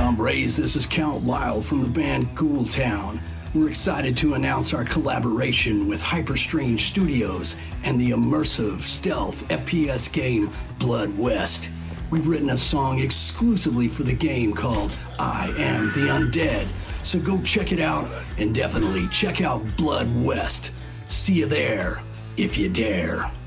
hombres, this is Count Lyle from the band Ghoultown. We're excited to announce our collaboration with Hyperstrange Studios and the immersive stealth FPS game Blood West. We've written a song exclusively for the game called I Am The Undead, so go check it out and definitely check out Blood West. See you there, if you dare.